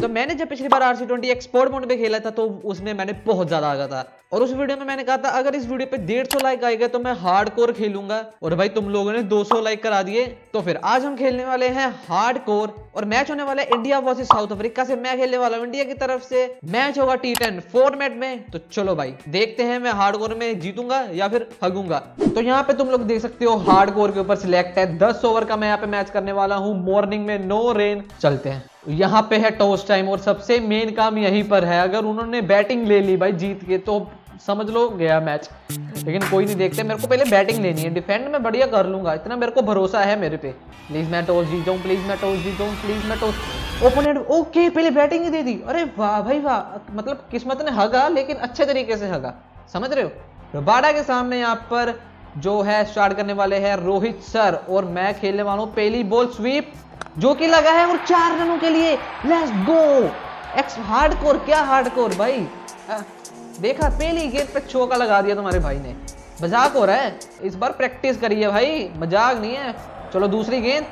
तो मैंने जब पिछली बार RC20 एक्सपोर्ट मोड में खेला था तो उसमें मैंने बहुत ज्यादा आगा था, और उस वीडियो में मैंने कहा था अगर इस वीडियो पे 150 लाइक आएगा तो मैं हार्डकोर खेलूंगा, और भाई तुम लोगों ने 200 लाइक करा दिए। तो फिर आज हम खेलने वाले हैं हार्डकोर, और मैच होने वाला है इंडिया वर्सेस साउथ अफ्रीका से। मैं खेलने वाला हूं इंडिया की तरफ से, मैच होगा T10 फॉर्मेट में। तो चलो भाई देखते हैं मैं हार्डकोर में जीतूंगा या फिर हगूंगा। तो यहाँ पे तुम लोग देख सकते हो हार्डकोर के ऊपर सिलेक्ट है, 10 ओवर का मैं यहाँ पे मैच करने वाला हूँ, मॉर्निंग में, नो रेन। चलते हैं, यहाँ पे है टॉस टाइम, और सबसे मेन काम यहीं पर है। अगर उन्होंने बैटिंग ले ली भाई जीत के तो समझ लो गया मैच, लेकिन कोई नहीं, देखते। मेरे को पहले बैटिंग लेनी है, डिफेंड में बढ़िया कर लूंगा, इतना मेरे को भरोसा है मेरे पे। प्लीज मैं टॉस जीत जाऊं, प्लीज मैं टॉस जीत जाऊं, प्लीज मैं टॉस। ओपोनेंट ओके, पहले बैटिंग ही दे दी। अरे वाह भाई वाह, मतलब किस्मत ने हगा, लेकिन अच्छे तरीके से हगा, समझ रहे हो। रबाडा के सामने यहाँ पर जो है स्टार्ट करने वाले हैं रोहित सर, और मैं खेलने वाला हूँ पहली बॉल स्वीप, जो कि लगा है, और 4 रनों के लिए। Let's go X hardcore. क्या हार्डकोर भाई, देखा पहली गेंद पे चौका लगा दिया तुम्हारे भाई ने। मजाक हो रहा है, इस बार प्रैक्टिस करिए भाई, मजाक नहीं है। चलो दूसरी गेंद,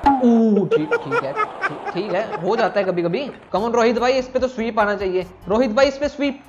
ठीक है, हो जाता है कभी कभी। कमन रोहित भाई, इस पे तो स्वीप आना चाहिए। रोहित भाई इस पे स्वीप।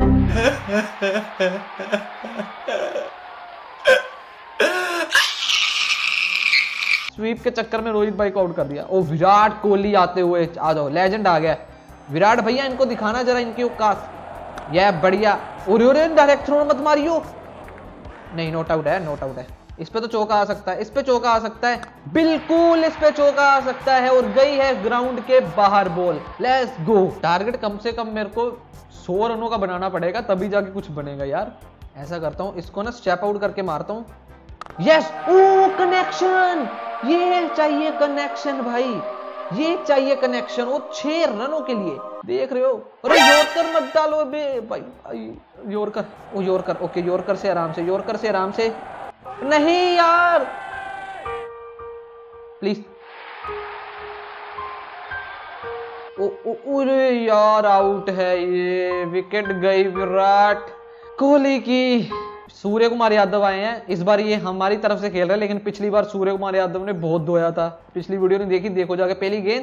स्वीप के चक्कर में रोहित भाई को आउट कर दिया। ओ विराट कोहली आते हुए, आ जाओ, लेजेंड आ गया विराट भैया, इनको दिखाना जरा इनकी औकात। यह बढ़िया, और डायरेक्ट थ्रो मत मारियो। नहीं, नॉट आउट है, नॉट आउट है। इस पे तो चौका आ सकता है, इस पे चौका आ सकता है, बिल्कुल इस पे चौका आ सकता है, और गई है ग्राउंड के बाहर बॉल। Let's go. टारगेट कम से कम मेरे को 100 रनों का बनाना पड़ेगा, तभी जाके कुछ बनेगा यार। ऐसा करता हूँ, इसको ना स्टेप आउट करके मारता हूँ। यस, ओ कनेक्शन, ये चाहिए कनेक्शन भाई, ये चाहिए कनेक्शन, वो 6 रनों के लिए, देख रहे हो। अरे यॉर्कर मत डालो बे भाई, यॉर्कर, ओ यॉर्कर, ओके यॉर्कर से आराम से, यॉर्कर से आराम से। नहीं यार, प्लीज। अरे यार आउट है ये, विकेट गई विराट कोहली की। सूर्य कुमार यादव आए हैं इस बार, ये हमारी तरफ से खेल रहे हैं, लेकिन पिछली बार सूर्य कुमार यादव ने बहुत धोया था। पिछली वीडियो नहीं देखी, देखो जाके पहली गेंद।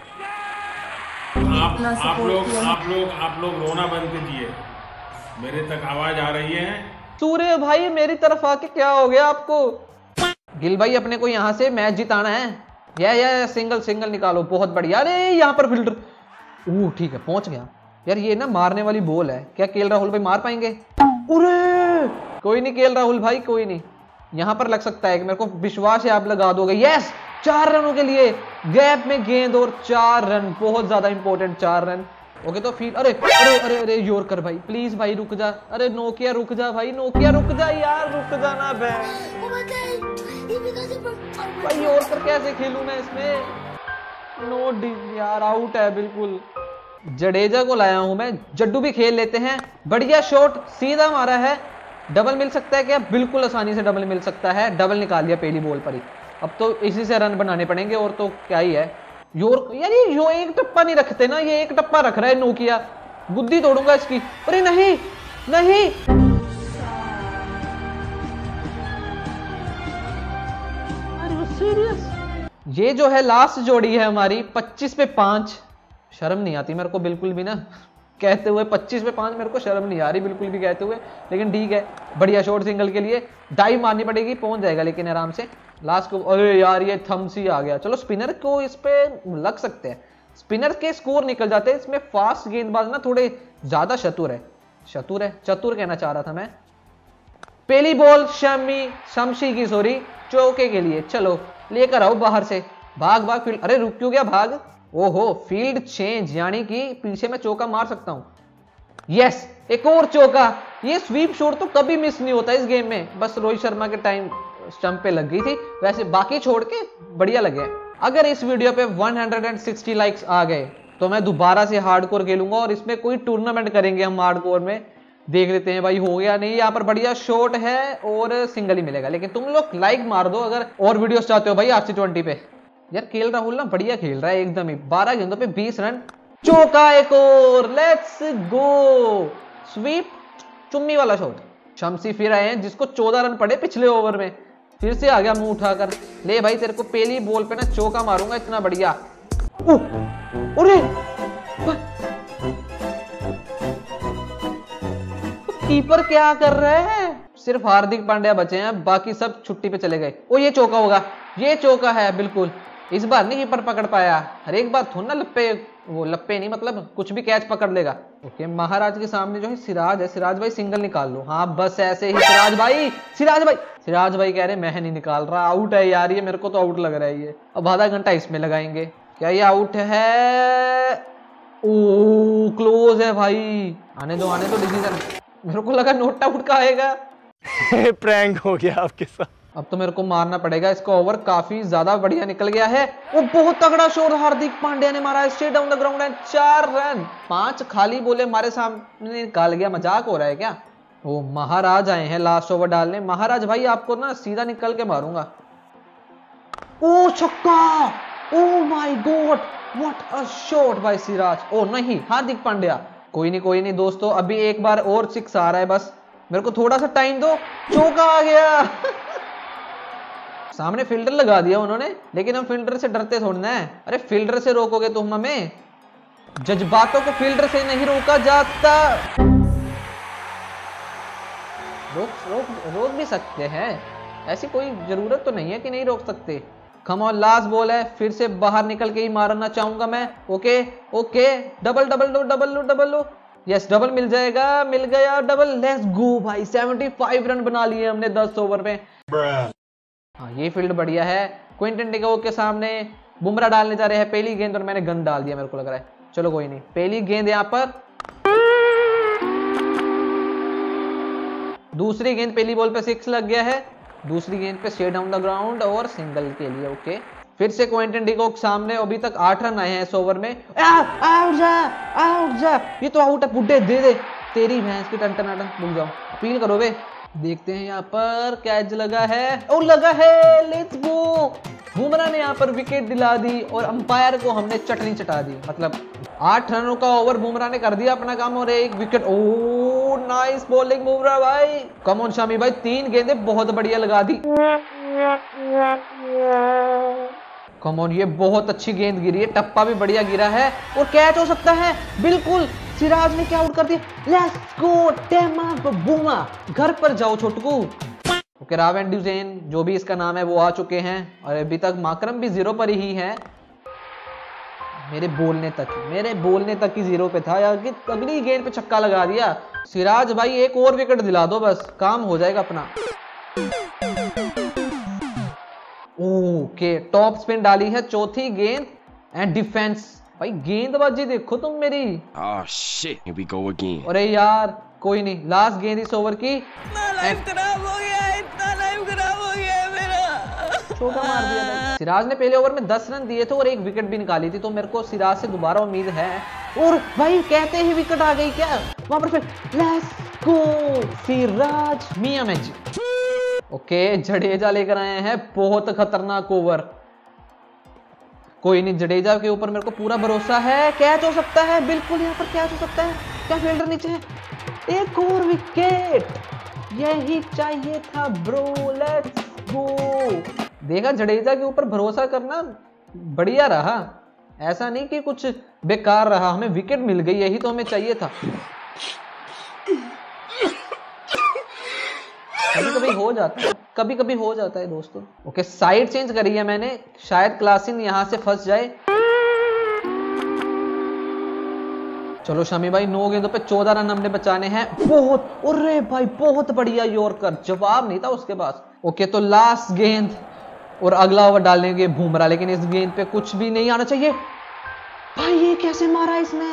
आप लोग रोना बंद कीजिए, मेरे तक आवाज आ रही है। सूर्य भाई मेरी तरफ आके क्या हो गया आपको। गिल भाई अपने को यहाँ से मैच जिताना है। या सिंगल निकालो, बहुत बढ़िया। अरे यहाँ पर फिल्टर, ठीक है पहुंच गया यार। ये ना मारने वाली बॉल है, क्या केएल राहुल भाई मार पाएंगे। अरे कोई नहीं केएल राहुल भाई, कोई नहीं, यहां पर लग सकता है, कि मेरे को विश्वास है आप लगा दोगे। यस, 4 रनों के लिए, गैप में गेंद और 4 रन, बहुत ज्यादा इंपॉर्टेंट 4 रन। ओके तो फिर अरे अरे अरे अरे यॉर्कर भाई प्लीज भाई रुक जा। अरे नोकिया रुक जा भाई, नोकिया रुक जा यार, रुक जाना भाई। यॉर्कर कैसे खेलूं मैं इसमें, नो डी यार, आउट है बिल्कुल। जडेजा को लाया हूं मैं, जड्डू भी खेल लेते हैं। बढ़िया शॉट, सीधा मारा है। डबल मिल सकता है क्या, बिल्कुल आसानी से डबल मिल सकता है। डबल निकाल लिया पहली बॉल पर ही। अब तो इसी से रन बनाने पड़ेंगे, और तो क्या ही है। यार ये जो एक टप्पा नहीं रखते ना, ये एक टप्पा रख रहा है नोकिया, बुद्धि तोड़ूंगा इसकी। अरे नहीं नहीं, सीरियस। ये जो है लास्ट जोड़ी है हमारी, 25 पे 5। शर्म नहीं आती मेरे को बिल्कुल भी ना कहते हुए, 25 पे 5 मेरे को शर्म नहीं आ रही बिल्कुल भी कहते हुए, लेकिन ठीक है। बढ़िया शॉट, सिंगल के लिए डाइव मारनी पड़ेगी, पहुंच जाएगा लेकिन आराम से लास्ट को। अरे यार ये थम्स ही आ गया। चलो स्पिनर को इस पे लग सकते हैं, स्पिनर के स्कोर निकल जाते हैं। इसमें फास्ट गेंदबाज ना थोड़े ज्यादा चतुर कहना चाह रहा था मैं। पहली बॉल शमशी की, सॉरी, चौके के लिए। चलो लेकर आओ बाहर से, भाग फील्ड। अरे रुक क्यों गया, भाग। ओहो, फील्ड चेंज, यानी कि पीछे मैं चौका मार सकता हूं। यस, एक और चौका। ये स्वीप शॉट तो कभी मिस नहीं होता इस गेम में, बस रोहित शर्मा के टाइम स्टंप पे लग गई थी, वैसे बाकी छोड़ के बढ़िया लगे। अगर इस वीडियो पे 160 लाइक्स आ गए तो मैं दोबारा से हार्डकोर खेलूंगा, और इसमें कोई टूर्नामेंट करेंगे हम हार्डकोर में। देख लेते हैं भाई हो गया नहीं। यहाँ पर बढ़िया शॉट है और सिंगल ही मिलेगा, लेकिन तुम लोग लाइक मार दो अगर और वीडियोस चाहते हो भाई RC20 पे। यार केएल राहुल ना बढ़िया खेल रहा है एकदम ही, 12 गेंदों पे 20 रन, चौका एक और। लेट्स गो, स्वीप, चुम्मी वाला शॉट। शमसी फिर आए हैं, जिसको 14 रन पड़े पिछले ओवर में, फिर से आ गया मुंह उठाकर। ले भाई तेरे को पहली बॉल पे ना चौका मारूंगा, इतना बढ़िया। अरे कीपर क्या कर रहे हैं? सिर्फ हार्दिक पांड्या बचे हैं, बाकी सब छुट्टी पे चले गए। ओ ये चौका होगा, ये चौका है बिल्कुल। इस बार नहीं कीपर पकड़ पाया, हर एक बार थोड़ा ना लप्पे नहीं, मतलब कुछ भी कैच पकड़ लेगा। ओके, महाराज के सामने जो है सिराज है, सिराज भाई सिंगल निकाल लो। हाँ बस ऐसे ही सिराज भाई कह रहे मैं नहीं निकाल रहा, आउट है यार ये, मेरे को तो आउट लग रहा है ये। अब आधा घंटा इसमें लगाएंगे, क्या ये आउट है? ओ क्लोज है भाई, आने दो डिसीजन। मेरे को लगा नोट आउट का आएगा। प्रैंक हो गया आपके साथ। अब तो मेरे को मारना पड़ेगा इसका। ओवर काफी ज्यादा बढ़िया निकल गया है। वो बहुत तगड़ा शॉट हार्दिक पांड्या ने मारा, straight down the ground and 4 run. 5 खाली बोले हमारे सामने निकाल गया, मजाक हो रहा है क्या? वो महाराज आए हैं लास्ट ओवर डालने। महाराज भाई आपको ना सीधा निकल के मारूंगा। ओ छक्का, oh my god what a shot by Siraj. Oh नहीं, हार्दिक पांड्या। कोई नहीं दोस्तों, अभी एक बार और 6 आ रहा है, बस मेरे को थोड़ा सा टाइम दो। चौका आ गया। सामने फील्डर लगा दिया उन्होंने, लेकिन हम फील्डर से डरते थोड़ा है। अरे फील्डर से रोकोगे तुम हमें, जज्बातों को फील्डर से नहीं रोका जाता। रोक भी सकते हैं, ऐसी कोई जरूरत तो नहीं है कि नहीं रोक सकते। कम ऑन, लास्ट बॉल है, फिर से बाहर निकल के ही मारना चाहूंगा मैं। ओके डबल लो। यस डबल मिल जाएगा, मिल गया डबल। लेट्स गो भाई, 75 रन बना लिए हमने 10 ओवर में। हाँ ये फील्ड बढ़िया है। क्विंटन डिकॉक के सामने बुमराह डालने जा रहे हैं पहली गेंद, और मैंने गन डाल दिया मेरे को लग रहा है। चलो कोई नहीं, पहली गेंद यहाँ पर, दूसरी गेंद पहली बॉल पे 6 लग गया है, दूसरी गेंद पे स्ट्रेट डाउन द ग्राउंड और सिंगल के लिए। ओके, फिर से क्विंटन डिकॉक सामने। अभी तक 8 रन आए हैं इस ओवर में। आउट जा, ये तो आउट है, बुड्ढे दे तेरी भैंस की टन भूल जाओ, अपील करो बे। देखते हैं यहाँ पर कैच लगा है, ओ लगा है, लेट्स गो। बुमराह ने यहाँ पर विकेट दिला दी और अंपायर को हमने चटनी चटा दी। मतलब 8 रनों का ओवर बुमराह ने कर दिया अपना काम और 1 wicket. Oh nice bowling Bumrah भाई। कम ऑन शामी भाई, 3 गेंदें बहुत बढ़िया लगा दी। कम ऑन, ये बहुत अच्छी गेंद गिरी है, टप्पा भी बढ़िया गिरा है और कैच हो सकता है बिल्कुल। सिराज ने क्या आउट कर दिया। लेट्स गो टेमा बूमा, घर पर जाओ छोटकू। ओके, रावेन ड्यूजेन जो भी इसका नाम है वो आ चुके हैं और अभी तक माकरम भी 0 पर ही है। मेरे बोलने तक ही 0 पे था यार, कि अगली गेंद पे छक्का लगा दिया। सिराज भाई 1 और विकेट दिला दो, बस काम हो जाएगा अपना। ओके, टॉप स्पिन डाली है, चौथी गेंद एंड डिफेंस। भाई गेंदबाजी देखो तुम मेरी। Oh shit, here we go again. अरे यार कोई नहीं, लास्ट गेंद इस ओवर की। इतना लाइफ खराब हो गया मेरा। चौका मार दिया भाई। सिराज ने पहले ओवर में 10 रन दिए थे और 1 विकेट भी निकाली थी, तो मेरे को सिराज से दोबारा उम्मीद है। और भाई कहते ही विकेट आ गई क्या वहां पर। फिर लेट्स गो सिराज मियां मैजिक। ओके, जडेजा लेकर आए हैं बहुत खतरनाक ओवर। कोई नहीं, जडेजा के ऊपर मेरे को पूरा भरोसा है, कैच हो सकता है बिल्कुल, यहाँ पर कैच हो सकता है। क्या फील्डर नीचे है, 1 और विकेट, यही चाहिए था ब्रो। Let's go. देखा, जडेजा के ऊपर भरोसा करना बढ़िया रहा, ऐसा नहीं कि कुछ बेकार रहा, हमें विकेट मिल गई, यही तो हमें चाहिए था। कभी कभी हो जाता है दोस्तों। ओके, साइड चेंज करी है मैंने, शायद क्लासिन यहां से फंस जाए। चलो शामी भाई, 9 गेंदों पे 14 रन हमने बचाने हैं। बहुत, अरे भाई बहुत बढ़िया यॉर्कर, जवाब नहीं था उसके पास। ओके, तो लास्ट गेंद और अगला ओवर डालेंगे बुमराह, लेकिन इस गेंद पे कुछ भी नहीं आना चाहिए। भाई ये कैसे मारा इसने,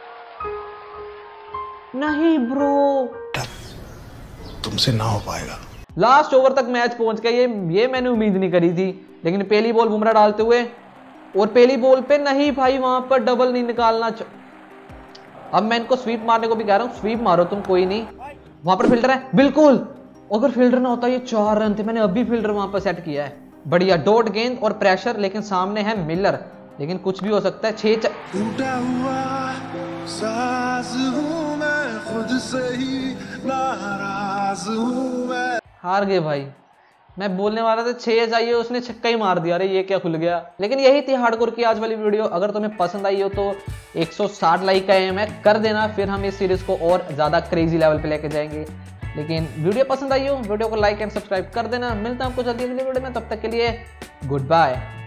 नहीं ब्रो, तुमसे ना हो पाएगा। लास्ट ओवर तक मैच पहुंच गया, ये मैंने उम्मीद नहीं करी थी। लेकिन पहली बॉल बुमराह डालते हुए, और पहली बॉल पे नहीं भाई, वहां पर डबल नहीं निकालना। अब मैं इनको स्वीप मारने को भी कह रहा हूं, स्वीप मारो तुम, कोई नहीं। वहां पर फील्डर है बिल्कुल, अगर फील्डर ना होता ये 4 रन थे। मैंने अभी फील्डर वहां पर सेट किया है, बढ़िया डॉट गेंद और प्रेशर, लेकिन सामने है मिलर, लेकिन कुछ भी हो सकता है। 6 टूटा हुआ साज हूं मैं, खुद से ही नाराज हूं मैं। हार गए भाई, मैं बोलने वाला था 6 चाहिए, उसने छक्का ही मार दिया। अरे ये क्या खुल गया। लेकिन यही थी हार्डकोर की आज वाली वीडियो। अगर तुम्हें पसंद आई हो तो 160 लाइक का एम है, कर देना, फिर हम इस सीरीज को और ज्यादा क्रेजी लेवल पे लेके जाएंगे। लेकिन वीडियो पसंद आई हो, वीडियो को लाइक एंड सब्सक्राइब कर देना। मिलता हूं आपको जल्दी अगली वीडियो में, तब तक के लिए गुड बाय।